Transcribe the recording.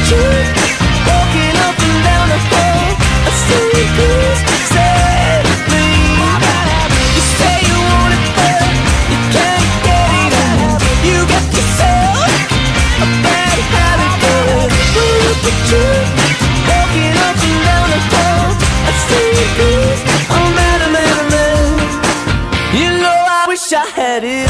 truth. Walking up and down the hall, I see please set me. You say you want it, but you can't get it. You got yourself a bad habit, but look the truth. Walking up and down the hall, I see please. Oh man, oh man, oh man. You know I wish I had it.